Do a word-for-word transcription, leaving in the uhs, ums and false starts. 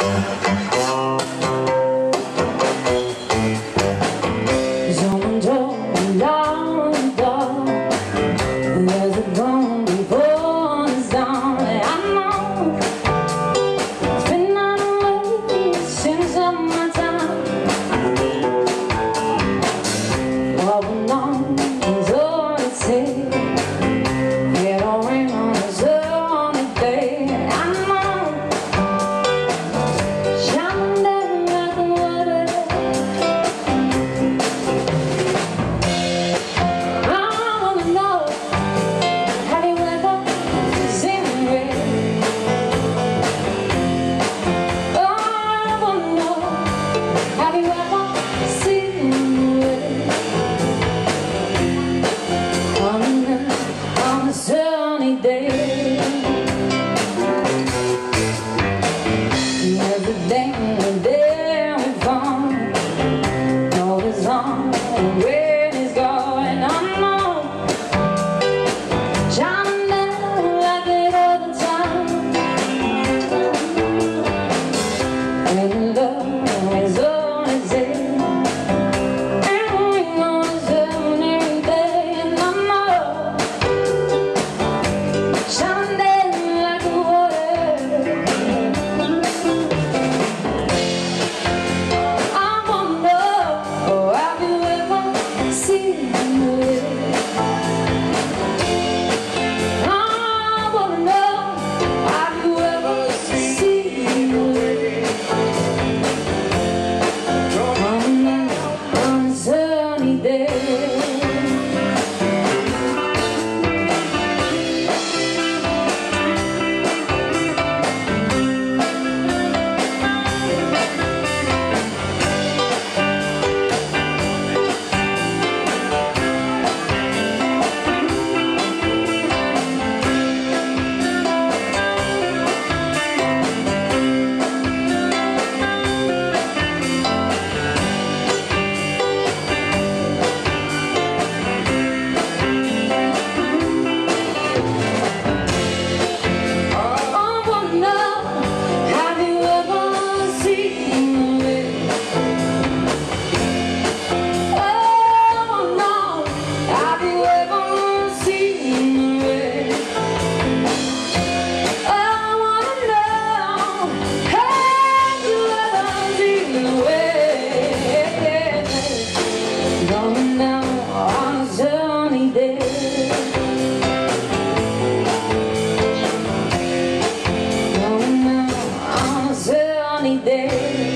Someone told me down the door, there's a gun before it's down. I know it's been that way since my time. What went on was all it said. It don't ring on the sunny day. I know, shining down like the water. Sunny day, everything there we found, all is on and rain is going on. No, shining down like it all the time, and love is all it's in, and we know it's every day, and I know. Going down on a sunny day, going down on a sunny day.